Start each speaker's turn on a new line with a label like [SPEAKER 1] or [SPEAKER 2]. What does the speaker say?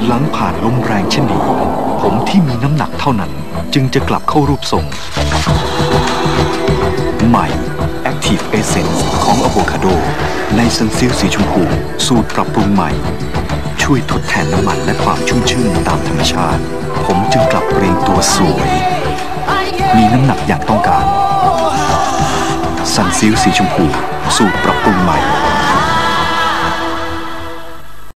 [SPEAKER 1] หลังผ่านลมแรงเช่นนี้ผมที่มีน้ำหนักเท่านั้นจึงจะกลับเข้ารูปทรงใหม่ Active Essence ของอะโวคาโดในซันซิลสีชมพูสูตรปรับปรุงใหม่ช่วยทดแทนน้ำมันและความชุ่มชื่นตามธรรมชาติผมจึงกลับเรียงตัวสวยมีน้ำหนักอย่างต้องการซันซิลสีชมพูสูตรปรับปรุงใหม่